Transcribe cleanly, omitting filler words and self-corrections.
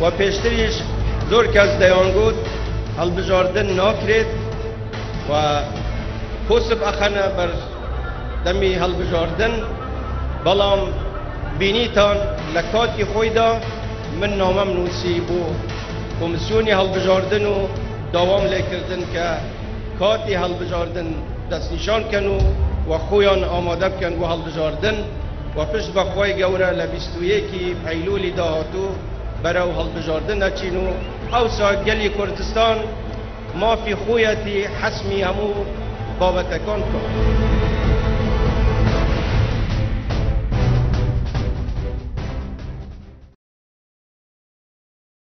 و پیشتریش زور کس دیانگود هلبجاردن ناکرید و حسب اخنه بر دمی هلبجاردن بلام بینیتان لکاتی خویدا من نامم نوسی بو کمیسیونی هلبجاردن و دوام لیکردن که کاتی هلبجاردن دست نشان کنو و خویان آماده کن و هلبجاردن و پشت بخوای گوره لبیستویه کی پیلولی داهاتو برای هلبجاردن اچینو او سا گلی کردستان ما فی خویتی حسمی همو بابتکان کن